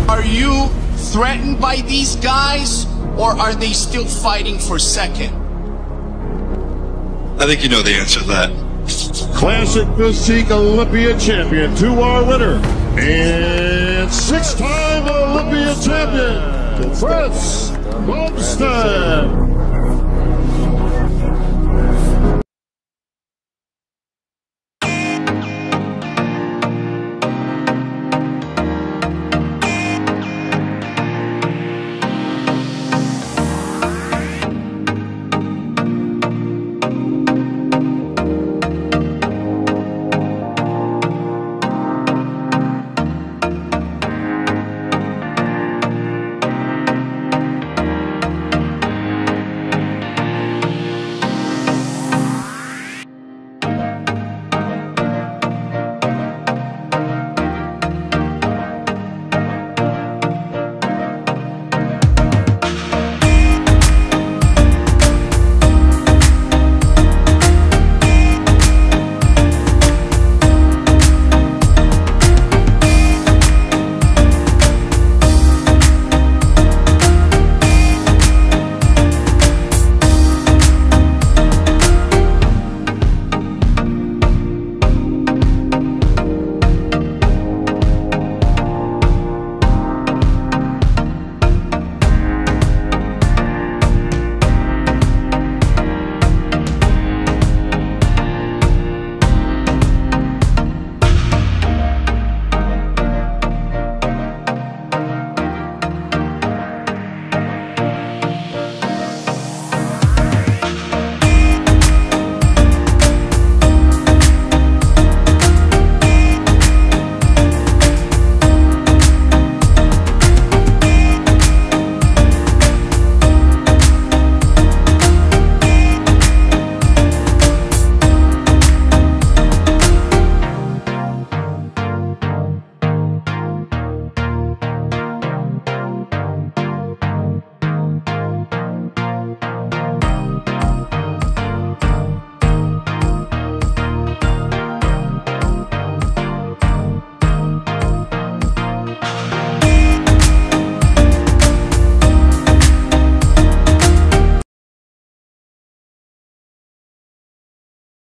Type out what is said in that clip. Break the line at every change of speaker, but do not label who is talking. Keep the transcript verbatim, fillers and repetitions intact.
Are you threatened by these guys, or are they still fighting for second?
I think you know the answer to that.
Classic Physique Olympia champion, two-hour winner, and six-time Olympia champion, Fritz Bumstead.